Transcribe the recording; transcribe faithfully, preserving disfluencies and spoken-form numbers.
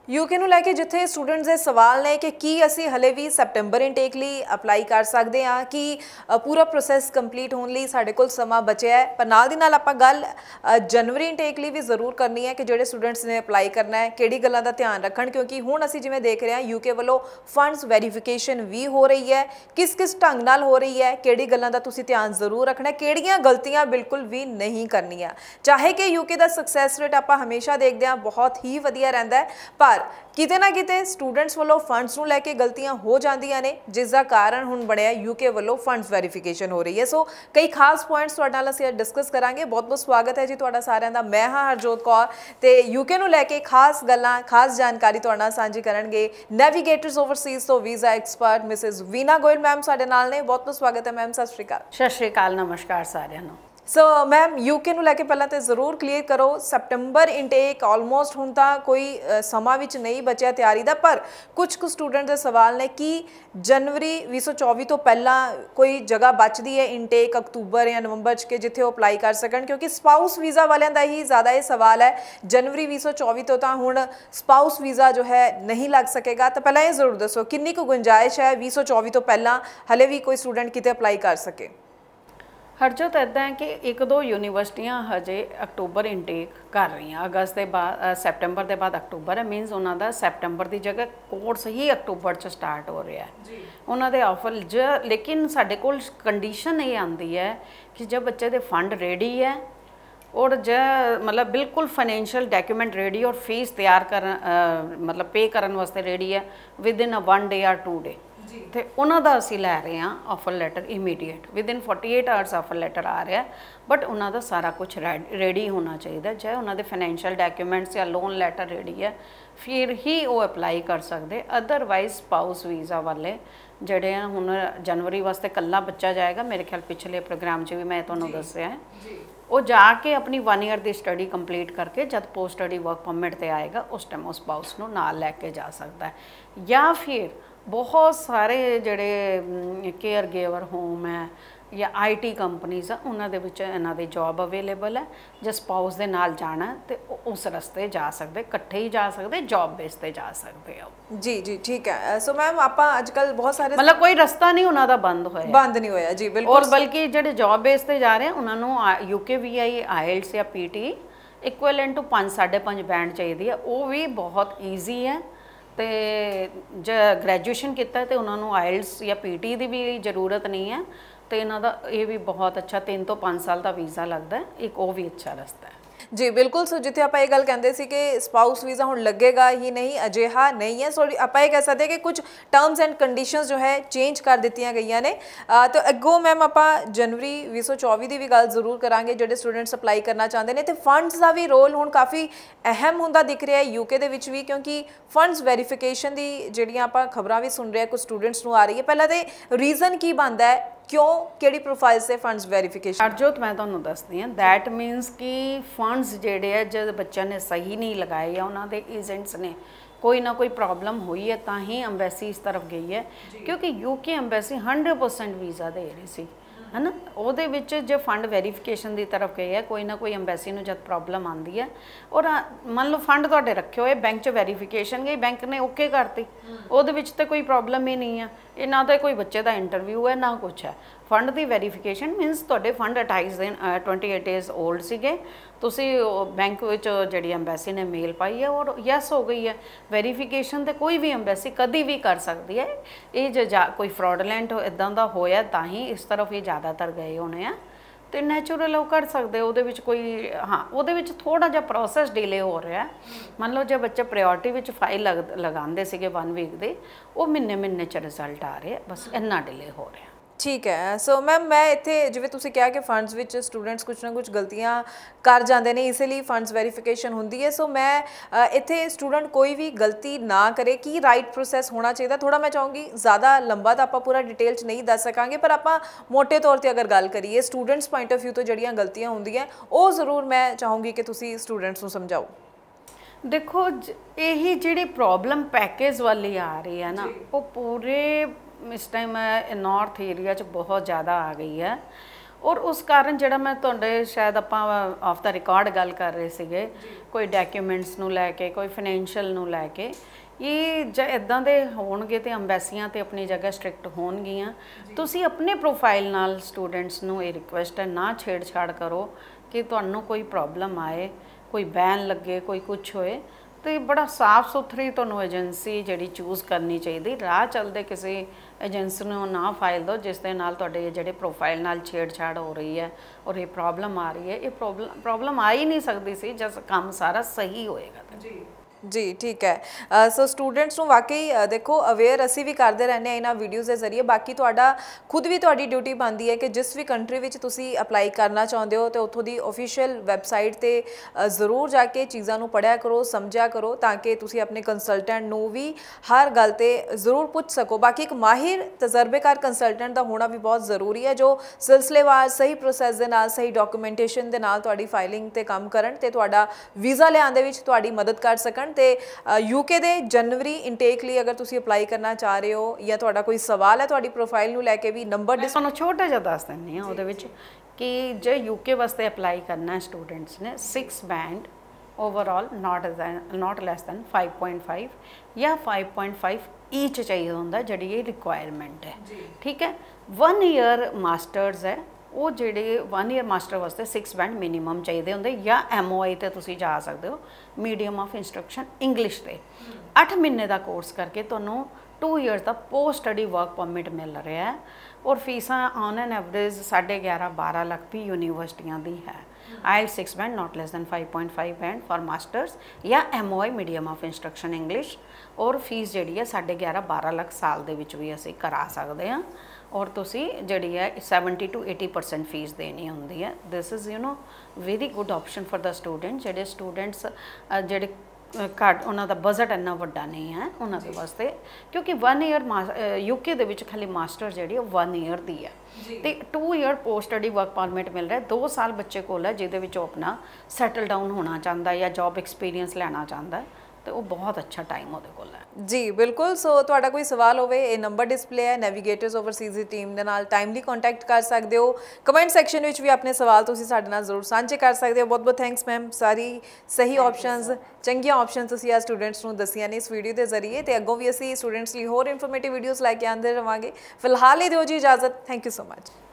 UK ਨੂੰ ਲੈ ਕੇ ਜਿੱਥੇ ਸਟੂਡੈਂਟਸ ਦੇ ਸਵਾਲ ਨੇ ਕਿ ਕੀ ਅਸੀਂ ਹਲੇ ਵੀ ਸੈਪਟੈਂਬਰ ਇਨਟੇਕ ਲਈ ਅਪਲਾਈ ਕਰ ਸਕਦੇ ਹਾਂ ਕਿ ਪੂਰਾ ਪ੍ਰੋਸੈਸ ਕੰਪਲੀਟ ਹੋਣ ਲਈ ਸਾਡੇ ਕੋਲ ਸਮਾਂ ਬਚਿਆ ਹੈ। ਪਰ ਨਾਲ ਦੀ ਨਾਲ ਆਪਾਂ ਗੱਲ ਜਨਵਰੀ ਇਨਟੇਕ ਲਈ ਵੀ ਜ਼ਰੂਰ ਕਰਨੀ ਹੈ ਕਿ ਜਿਹੜੇ ਸਟੂਡੈਂਟਸ ਨੇ ਅਪਲਾਈ ਕਰਨਾ ਹੈ ਕਿਹੜੀ ਗੱਲਾਂ ਦਾ ਧਿਆਨ ਰੱਖਣ, ਕਿਉਂਕਿ ਹੁਣ ਅਸੀਂ ਜਿਵੇਂ ਦੇਖ ਰਹੇ ਹਾਂ ਯੂਕੇ ਵੱਲੋਂ ਫੰਡਸ ਵੈਰੀਫਿਕੇਸ਼ਨ ਵੀ ਹੋ ਰਹੀ ਹੈ। ਕਿਸ ਕਿਸ ਢੰਗ ਨਾਲ ਹੋ ਰਹੀ ਹੈ, ਕਿਹੜੀ ਗੱਲਾਂ ਦਾ ਤੁਸੀਂ ਧਿਆਨ ਜ਼ਰੂਰ ਰੱਖਣਾ, ਕਿਹੜੀਆਂ ਗਲਤੀਆਂ ਬਿਲਕੁਲ ਵੀ ਨਹੀਂ ਕਰਨੀਆਂ। ਚਾਹੇ ਕਿ ਯੂਕੇ ਦਾ ਸਕਸੈਸ ਰੇਟ ਆਪਾਂ ਹਮੇਸ਼ਾ ਦੇਖਦੇ ਹਾਂ ਬਹੁਤ ਹੀ ਵਧੀਆ ਰਹਿੰਦਾ ਹੈ, ਪਰ ਕਿਤੇ ਨਾ ਕਿਤੇ ਸਟੂਡੈਂਟਸ ਵੱਲੋਂ ਫੰਡਸ ਨੂੰ ਲੈ ਕੇ ਗਲਤੀਆਂ ਹੋ ਜਾਂਦੀਆਂ ਨੇ, ਜਿਸ ਦਾ ਕਾਰਨ ਹੁਣ ਬਣਿਆ ਯੂਕੇ ਵੱਲੋਂ ਫੰਡਸ ਵੈਰੀਫਿਕੇਸ਼ਨ ਹੋ ਰਹੀ ਹੈ। ਸੋ ਕਈ ਖਾਸ ਪੁਆਇੰਟਸ ਤੁਹਾਡੇ ਨਾਲ ਅਸੀਂ ਡਿਸਕਸ ਕਰਾਂਗੇ। ਬਹੁਤ ਬਹੁਤ ਸਵਾਗਤ ਹੈ ਜੀ ਤੁਹਾਡਾ ਸਾਰਿਆਂ ਦਾ। ਮੈਂ ਹਾਂ ਹਰਜੋਤ ਕੌਰ ਤੇ ਯੂਕੇ ਨੂੰ ਲੈ ਕੇ ਖਾਸ ਗੱਲਾਂ ਖਾਸ ਜਾਣਕਾਰੀ ਤੁਹਾਡੇ ਨਾਲ ਸਾਂਝੀ ਕਰਨਗੇ ਨੈਵੀਗੇਟਰਸ ਓਵਰਸੀਜ਼ ਤੋਂ visa expert Mrs Veena Goyal ma'am ਸਾਡੇ ਨਾਲ ਨੇ। ਬਹੁਤ ਬਹੁਤ ਸਵਾਗਤ ਹੈ ਮੈਮ। ਸਤਿ ਸ਼੍ਰੀ ਅਕਾਲ। ਸਤਿ ਸ਼੍ਰੀ ਅਕਾਲ, ਨਮਸਕਾਰ ਸਾਰਿਆਂ ਨੂੰ। ਸੋ ਮੈਮ ਯੂਕੇ ਨੂੰ ਲੈ ਕੇ ਪਹਿਲਾਂ ਤਾਂ ਜ਼ਰੂਰ ਕਲੀਅਰ ਕਰੋ, ਸੈਪਟੈਂਬਰ ਇਨਟੇਕ ਆਲਮੋਸਟ ਹੁਣ ਤਾਂ ਕੋਈ ਸਮਾਂ ਵਿੱਚ ਨਹੀਂ ਬਚਿਆ ਤਿਆਰੀ ਦਾ, ਪਰ ਕੁਝ ਕੁ ਸਟੂਡੈਂਟ ਦੇ ਸਵਾਲ ਨੇ ਕਿ ਜਨਵਰੀ ਵੀਹ ਸੌ ਚੌਵੀ ਤੋਂ ਪਹਿਲਾਂ ਕੋਈ ਜਗ੍ਹਾ ਬਚਦੀ ਹੈ ਇਨਟੇਕ ਅਕਤੂਬਰ ਜਾਂ ਨਵੰਬਰ 'ਚ ਕਿ ਜਿੱਥੇ ਉਹ ਅਪਲਾਈ ਕਰ ਸਕਣ, ਕਿਉਂਕਿ ਸਪਾਊਸ ਵੀਜ਼ਾ ਵਾਲਿਆਂ ਦਾ ਹੀ ਜ਼ਿਆਦਾ ਇਹ ਸਵਾਲ ਹੈ। ਜਨਵਰੀ ਵੀਹ ਸੌ ਚੌਵੀ ਤੋਂ ਤਾਂ ਹੁਣ ਸਪਾਊਸ ਵੀਜ਼ਾ ਜੋ ਹੈ ਨਹੀਂ ਲੱਗ ਸਕੇਗਾ। ਤਾਂ ਪਹਿਲਾਂ ਇਹ ਜ਼ਰੂਰ ਦੱਸੋ ਕਿੰਨੀ ਕੁ ਗੁੰਜਾਇਸ਼ ਹੈ ਵੀਹ ਸੌ ਚੌਵੀ ਤੋਂ ਪਹਿਲਾਂ ਹਲੇ ਵੀ ਕੋਈ ਸਟੂਡੈਂਟ ਕਿਤੇ ਅਪਲਾਈ ਕਰ ਸਕੇ? ਹਰਜੋਤ ਇੱਦਾਂ ਹੈ ਕਿ ਇੱਕ ਦੋ ਯੂਨੀਵਰਸਿਟੀਆਂ ਹਜੇ ਅਕਤੂਬਰ ਇਨਟੇਕ ਕਰ ਰਹੀਆਂ। ਅਗਸਤ ਦੇ ਬਾਅਦ ਸੈਪਟੈਂਬਰ ਦੇ ਬਾਅਦ ਅਕਤੂਬਰ ਹੈ, ਮੀਨਸ ਉਹਨਾਂ ਦਾ ਸੈਪਟੈਂਬਰ ਦੀ ਜਗ੍ਹਾ ਕੋਰਸ ਹੀ ਅਕਤੂਬਰ 'ਚ ਸਟਾਰਟ ਹੋ ਰਿਹਾ ਜੀ ਉਹਨਾਂ ਦੇ ਆਫਰ ਜ। ਲੇਕਿਨ ਸਾਡੇ ਕੋਲ ਕੰਡੀਸ਼ਨ ਇਹ ਆਉਂਦੀ ਹੈ ਕਿ ਜਦ ਬੱਚੇ ਦੇ ਫੰਡ ਰੈਡੀ ਹੈ और ज मतलब बिल्कुल फाइनेंशियल डॉक्यूमेंट रेडी और फीस तैयार कर मतलब पे करने वास्ते रेडी है within a one day और टू डे तो उन्हों का असी लै रहे हैं offer letter immediate within forty eight hours offer letter आ रहा है। बट उन्हों का सारा कुछ रेडी होना चाहिए, चाहे उन्होंने फाइनेंशियल डॉक्यूमेंट्स या लोन लैटर रेडी है फिर ही वो अप्लाई कर सकते। अदरवाइज स्पाउस वीज़ा वाले ਜਿਹੜੇ ਹੁਣ जनवरी वास्ते कल्ला बच्चा जाएगा, मेरे ख्याल पिछले प्रोग्राम च भी मैं तुहानूं दस्सिया है, वो जाके अपनी वन ईयर की स्टडी कंप्लीट करके जब पोस्ट स्टडी वर्क परमिट ते आएगा उस टाइम उस स्पाउस नूं नाल लैके जा सकता है। या फिर बहुत सारे जिहड़े केयर गिवर होम है या आई टी कंपनीज़ आ उन्हां दे विच इन्हां दी जॉब अवेलेबल है। जे स्पाउस दे नाल जाना ते उस रस्ते जा सकते, इकट्ठे ही जा सकते, जॉब बेस ते जा सकते हो। जी जी ठीक है। सो मैम आप अजकल बहुत सारे मतलब कोई रस्ता नहीं उन्हां दा बंद होया बंद नहीं होया जी बिल्कुल। और बल्कि जिहड़े जॉब बेस ते जा रहे हैं उन्हां नूं यूके वी आई आइल्स या पी टी इक्वलेंट टू पाँच साढ़े पाँच बैंड चाहिए है, वो भी बहुत ईजी है। तो ज ग्रैजुएशन किया तो उन्होंने आइल्स या पी टी की भी जरूरत नहीं है। तो इन्हों का ये भी बहुत अच्छा तीन तो पाँच साल का वीज़ा लगता है, एक वो भी अच्छा रास्ता है जी बिल्कुल। सो जिथे आप ये गल कहते सी कि स्पाउस वीज़ा हुण लगेगा ही नहीं, अजिहा नहीं है। सो आप ये कह सकते हैं कि कुछ टर्म्स एंड कंडीशनस जो है चेंज कर दित्तियां गईयां ने। तो अगों मैम आप जनवरी बीस सौ चौबीस की भी गल जरूर करांगे जिहड़े स्टूडेंट्स अप्लाई करना चाहते हैं। तो फंड्स का भी रोल हुण काफ़ी अहम हुंदा दिख रहा है यूके दे विच भी, क्योंकि फंड्स वैरीफिकेशन की जिहड़ियां आपां खबरां भी सुन रहे हैं कुछ स्टूडेंट्स नूं आ रही है। पहला तो रीजन की बनता है क्यों किहड़ी प्रोफाइल से फंड्स वेरीफिकेशन? हरजोत मैं तुहानूं दसदी हां दैट मीनस कि फंड्स जिहड़े है जब बच्चों ने सही नहीं लगाए या उन्होंने एजेंट्स ने कोई ना कोई प्रॉब्लम हुई है तो ही अंबैसी इस तरफ गई है, क्योंकि UK embassy hundred percent visa दे रही सी है ना। ਉਹਦੇ ਵਿੱਚ ਜੇ ਫੰਡ ਵੈਰੀਫਿਕੇਸ਼ਨ ਦੀ ਤਰਫ ਗਏ ਹੈ ਕੋਈ ਨਾ ਕੋਈ ਅੰਬੈਸੀ ਨੂੰ ਜਦ ਪ੍ਰੋਬਲਮ ਆਉਂਦੀ ਹੈ ਔਰ ਮੰਨ ਲਓ ਫੰਡ ਤੁਹਾਡੇ ਰੱਖੇ ਹੋਏ ਬੈਂਕ 'ਚ ਵੈਰੀਫਿਕੇਸ਼ਨ ਗਈ, ਬੈਂਕ ਨੇ ਓਕੇ ਕਰਤੀ, ਉਹਦੇ ਵਿੱਚ ਤਾਂ ਕੋਈ ਪ੍ਰੋਬਲਮ ਹੀ ਨਹੀਂ ਹੈ। ਇਹ ਨਾ ਤਾਂ ਕੋਈ ਬੱਚੇ ਦਾ ਇੰਟਰਵਿਊ ਹੈ ਨਾ ਕੁਛ ਹੈ। फंड की वैरीफिकेशन मीनस ਤੁਹਾਡੇ फंड अट्ठाईस दिन ट्वेंटी एट डेज़ ओल्ड ਸੀਗੇ, ਤੁਸੀਂ बैंक ਵਿੱਚ ਜਿਹੜੀ ਅੰਬੈਸੀ ਨੇ ਮੇਲ ਪਾਈ ਹੈ और यस हो गई है। ਵੈਰੀਫਿਕੇਸ਼ਨ ਤੇ ਕੋਈ ਵੀ ਅੰਬੈਸੀ ਕਦੀ ਵੀ ਕਰ ਸਕਦੀ ਹੈ। ਇਹ ਜੇ ਕੋਈ ਫਰੋਡਲੈਂਟ ਇਦਾਂ ਦਾ ਹੋਇਆ ਤਾਂ ਹੀ ਇਸ ਤਰਫ ਇਹ ਜ਼ਿਆਦਾਤਰ ਗਏ ਹੋਣੇ ਆ ਤੇ ਨੈਚੁਰਲ ਉਹ ਕਰ ਸਕਦੇ। ਉਹਦੇ ਵਿੱਚ ਕੋਈ ਹਾਂ ਉਹਦੇ ਵਿੱਚ ਥੋੜਾ ਜਿਹਾ ਪ੍ਰੋਸੈਸ ਡਿਲੇ ਹੋ ਰਿਹਾ। ਮੰਨ ਲਓ ਜੇ ਬੱਚੇ ਪ੍ਰਾਇੋਰਟੀ ਵਿੱਚ ਫਾਈਲ ਲਗ ਲਗਾਉਂਦੇ ਸੀਗੇ वन ਵੀਕ ਦੇ, ਉਹ ਮਹੀਨੇ ਮਹੀਨੇ 'ਚ ਰਿਜ਼ਲਟ ਆ ਰਿਹਾ, ਬਸ ਇੰਨਾ ਡਿਲੇ ਹੋ ਰਿਹਾ। ठीक है। सो मैम मैं इत्थे जिवें तुसीं कहा कि फंड्स विच स्टूडेंट्स कुछ ना कुछ गलतियां कर जाते हैं, इसलिए फंड्स वैरीफिकेशन होंदी है। सो मैं इत्थे स्टूडेंट कोई भी गलती ना करे कि राइट प्रोसैस होना चाहिए। थोड़ा मैं चाहूँगी ज़्यादा लंबा तो आप पूरा डिटेल च नहीं दस सकांगे, पर आप मोटे तौर पर अगर गल करिए स्टूडेंट्स पॉइंट ऑफ व्यू तो जिहड़ियां गलतियां होंदियां वो ज़रूर मैं चाहूँगी कि तुसीं स्टूडेंट्स नूं समझाओ। देखो यही जिहड़ी प्रॉब्लम पैकेज वाली आ रही है ना वो पूरे इस टाइम नॉर्थ एरिया च बहुत ज़्यादा आ गई है। ਔਰ ਉਸ ਕਾਰਨ ਜਿਹੜਾ ਮੈਂ ਤੁਹਾਡੇ ਸ਼ਾਇਦ ਆਪਾਂ ਆਫ ਦਾ ਰਿਕਾਰਡ ਗੱਲ ਕਰ ਰਹੇ ਸੀਗੇ ਕੋਈ ਡਾਕੂਮੈਂਟਸ ਨੂੰ ਲੈ ਕੇ ਕੋਈ ਫਾਈਨੈਂਸ਼ੀਅਲ ਨੂੰ ਲੈ ਕੇ ਇਹ ਜੇ ਇਦਾਂ ਦੇ ਹੋਣਗੇ ਤੇ ਅੰਬੈਸੀਆਂ ਤੇ ਆਪਣੀ ਜਗ੍ਹਾ ਸਟ੍ਰਿਕਟ ਹੋਣਗੀਆਂ ਤੁਸੀਂ ਆਪਣੇ ਪ੍ਰੋਫਾਈਲ ਨਾਲ ਸਟੂਡੈਂਟਸ ਨੂੰ ਇਹ ਰਿਕੁਐਸਟ ਹੈ ਨਾ ਛੇੜਛਾੜ ਕਰੋ ਕਿ ਤੁਹਾਨੂੰ ਕੋਈ ਪ੍ਰੋਬਲਮ ਆਏ ਕੋਈ ਬੈਨ ਲੱਗੇ ਕੋਈ ਕੁਝ ਹੋਏ ਤੇ ਬੜਾ ਸਾਫ਼ ਸੁਥਰੀ ਤੁਹਾਨੂੰ ਏਜੰਸੀ ਜਿਹੜੀ ਚੂਜ਼ ਕਰਨੀ ਚਾਹੀਦੀ ਰਾਹ ਚੱਲਦੇ ਕਿਸੇ ਏਜੰਸੀ ਨੂੰ ਨਾ ਫਾਈਲ ਦਿਓ ਜਿਸ ਦੇ ਨਾਲ ਤੁਹਾਡੇ ਜਿਹੜੇ ਪ੍ਰੋਫਾਈਲ ਨਾਲ ਛੇੜਛਾੜ ਹੋ ਰਹੀ ਹੈ ਔਰ ਇਹ ਪ੍ਰੋਬਲਮ ਆ ਰਹੀ ਹੈ ਇਹ ਪ੍ਰੋਬਲਮ ਪ੍ਰੋਬਲਮ ਆ ਹੀ ਨਹੀਂ ਸਕਦੀ ਸੀ ਜਦ ਕੰਮ ਸਾਰਾ ਸਹੀ ਹੋਏਗਾ ਤਾਂ ਜੀ जी ठीक है सो स्टूडेंट्स वाकई देखो अवेयर असी भी करते रहने इन्होंने वीडियोज़ के जरिए बाकी तुहाडा खुद भी तुहाडी ड्यूटी बनती है कि जिस भी कंट्री विच तुसी अपलाई करना चाहते हो तो उत्थों की ऑफिशियल वैबसाइट ते जरूर जाके चीज़ों को पढ़िया करो समझिया करो ताकि तुसी अपने कंसलटेंट नूं भी हर गल ते जरूर पूछ सको बाकी एक माहिर तजर्बेकार कंसलटेंट का होना भी बहुत ज़रूरी है जो सिलसिलेवार सही प्रोसैस दे नाल सही डॉक्यूमेंटेशन दे नाल तुहाडी फाइलिंग ते काम करन ते तुहाडा वीज़ा लिआउण दे विच तुहाडी मदद कर सकन तो यूके दे जनवरी इनटेक लिए अगर तुसी अप्लाई करना चाह रहे हो या तुहाडा कोई सवाल है तुहाडी प्रोफाइल नूं लैके भी नंबर तुहानूं छोटा जिहा दस दिंदी हां ਉਹਦੇ ਵਿੱਚ कि जे यूके वास्ते अप्लाई करना स्टूडेंट्स ने six band overall not not less than five point five या फाइव पॉइंट फाइव ईच चाहिए होंदा जिहड़ी ये रिक्वायरमेंट है ठीक है वन ईयर मास्टर्स है ਉਹ ਜਿਹੜੇ वन ईयर मास्टर वास्ते सिक्स बैंड मिनीमम चाहिए होंगे या एम ओ आई ते तुसी जा सकते हो मीडियम ऑफ इंस्ट्रक्शन इंग्लिश ते अठ महीने का कोर्स करके तुहानूं टू ईयर्स का पोस्ट स्टडी वर्क परमिट मिल रहा है और फीसां ऑन एन एवरेज साढ़े ग्यारह बारह लाख भी यूनिवर्सिटियां दी है आई six band not less than five point five band for masters या M O I medium of instruction English और फीस जी है साढ़े ग्यारह बारह लाख साल के भी असी करा सकते हैं और तुसी जी है seventy two eighty percent fees देनी होंगी है this is you know very good option for the student जेडे स्टूडेंट्स जेडे घट उन्हों का बजट इन्ना वड्डा नहीं है उन्होंने वास्ते क्योंकि वन ईयर यूके दे विच खाली मास्टर जी वन ईयर दी है तो two year post study work permit मिल रहा है दो साल बच्चे को है जिहदे अपना सैटल डाउन होना चाहता है या जॉब एक्सपीरियंस लेना चाहता है तो वो बहुत अच्छा टाइम वो कोल है जी बिल्कुल सो तुहाडा कोई सवाल होवे ये नंबर डिस्प्ले है नेविगेटर्स ओवरसीज़ की टीम दे नाल टाइमली कॉन्टैक्ट कर सकते हो कमेंट सैक्शन में भी अपने सवाल तुसीं साडे नाल जरूर सांझे कर सकते हो बहुत बहुत थैंक्स मैम सारी सही ऑप्शनस चंगियां ऑप्शन तुसीं आ स्टूडेंट्स नूं दसियां ने इस वीडियो के जरिए तो अगों भी असीं स्टूडेंट्स लई होर इन्फॉर्मेटिव वीडियोज़ लैके आंदे रहांगे फिलहाल ही दिओ जी इजाजत थैंक यू सो मच।